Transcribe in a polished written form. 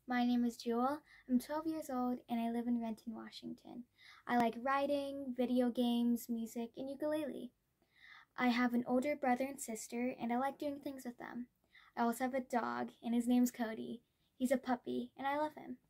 My name is Jewel. I'm 12 years old and I live in Renton, Washington. I like writing, video games, music, and ukulele. I have an older brother and sister and I like doing things with them. I also have a dog and his name's Cody. He's a puppy and I love him.